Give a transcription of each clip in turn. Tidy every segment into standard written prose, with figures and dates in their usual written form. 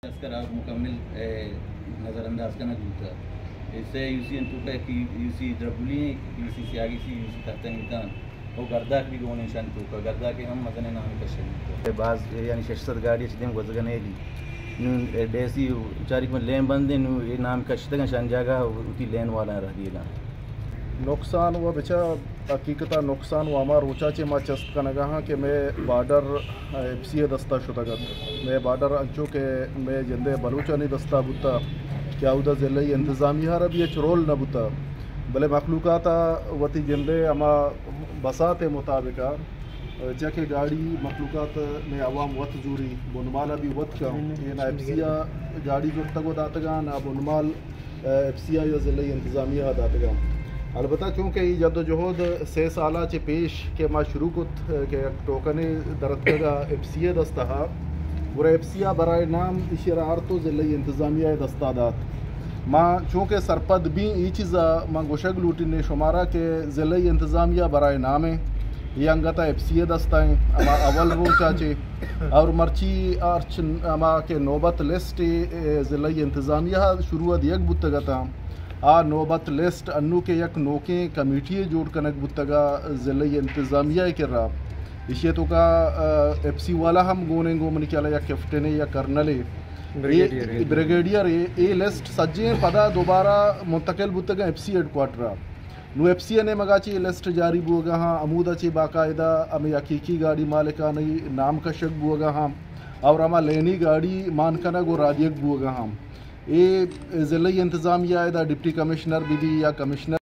اس کا راز مکمل نظر انداز کرنا جوتا اسے یوسی انتو کا کہ یوسی دربولی ہیں یوسی سیاگی سی یوسی تحتنگتان وہ گرداک بھی گونے شان تو کا گرداک ہم مدن نامی کشن بعض یعنی 600 گاڑی چدیم گزگنے دی نون ڈیسی چاری کو لین بندے نو یہ نام کشتگا شان جاگا اتی لین والا رہ دیگا نقصان و بچا حقیقتا نقصان و ہمار روچا چے ما چست کنگا ہاں کہ میں بارڈر ایف سی دستا شدگت میں بارڈر انچو کہ میں جندے بلوچا نہیں دستا بوتا کیا ادھا ضلعی انتظامیہ رب یہ چرول نہ بوتا بلے مخلوقاتا وتی جندے اما بسات مطابقہ جاکہ گاڑی مخلوقات میں عوام وط زوری بنمالا بھی وط کا یہ نا ایف سی گاڑی جو تگو داتگا نا بنمال ایف سی یا ضلعی انتظامیہ داتگا البتہ چونکہ یہ جد و جہد 6 سالہ چے پیش کہ ما شروع کت کہ ٹوکنے درتگا ایف سی دستہا اور ایف سی برائے نام اشرارتو ضلعی انتظامیہ دستادات ما چونکہ سرپد بھی یہ چیزا ما گوشگ لوٹنے شمارا کہ ضلعی انتظامیہ برائے نام ہے یہ انگتا ایف سی دستائیں اما اول رو چاچے اور مرچی آرچ اما کہ نوبت لسٹ ضلعی انتظامیہ شروع یک بتگتا آ نوبت لسٹ انو کے یک نوکیں کمیٹی جوڑ کنک بتگا ضلعی انتظامیہ کر رہا اسے تو کا ایف سی والا ہم گونے گو منی کیا یا کیپٹن یا کرنل بریگیڈیئر اے لسٹ سجیں پدا دوبارہ منتقل بتگا ایف سی ہیڈ کوارٹر نو ایف سی نے مگا چی لسٹ جاری بوگا ہاں عمودہ چی باقاعدہ امی حقیقی گاڑی مالکہ نئی نام کشک بوگا ہاں اور اما لینی گاڑی مانکنا گو رادیک بوگا ہاں اے ضلعی انتظامیہ دا ڈپٹی کمشنر بھی دی یا کمشنر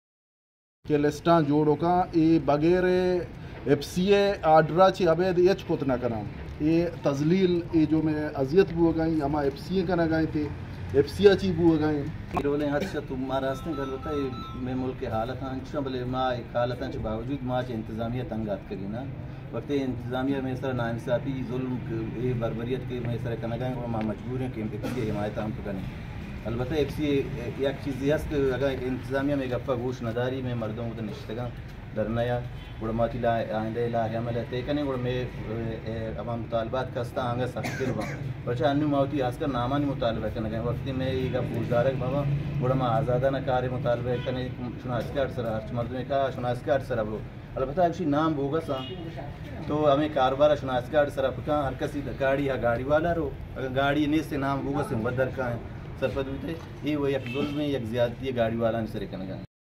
کے لسٹاں جوڑو کا اے بغیر ایف سی آرڈرہ چی عبید ایچ کت نہ کرام یہ تزلیل اے جو میں اذیت بو گئیں اما ایف سی کا نہ گئیں تھے ایف سی چی بو گئیں رولیں حد سے تم مارا ہستیں کر لوتا ہے میں ملک کے حالتاں انچا بلے ما ایک حالتاں چھ باوجود ما چھ انتظامیہ تنگات کری نا وقت انتظامیہ میں سر ناانصافی ظلم بربریت کے میں سر کنگائیں اور ما مجبور ہیں کہ انتظامیہ حمایت ہم کریں البتہ ایک سی ایک چیز یہ ہے کہ اگر انتظامیہ میں گفہ گوش نداری میں مردوں کو نشتگاں درنیا گڑماتی لا آئندہ لا حمل ہے کنے گڑ میں عوام مطالبات کستا آنگا سخت کر وہاں بچہ انو موتی آس کر نامانی مطالبہ کرنے گئے وقتی میں یہ گا پوزدارک بابا گڑما آزادانہ کاری مطالبہ کرنے شناسکار سر ہرچ مردوں نے کہا شناسکار سر اب البتہ اکشی نام بوگا سا تو ہمیں کاروبارہ شناسکار سر اپکا ہر کسی گاڑی یا گاڑی والا رو اگر گاڑی نہیں سے نام بوگا سے مبدر کا ہے سرپد ہوتے یہ وہ یک ظلم ہے یک زیادتی ہے گاڑی والا نے سرے کنگا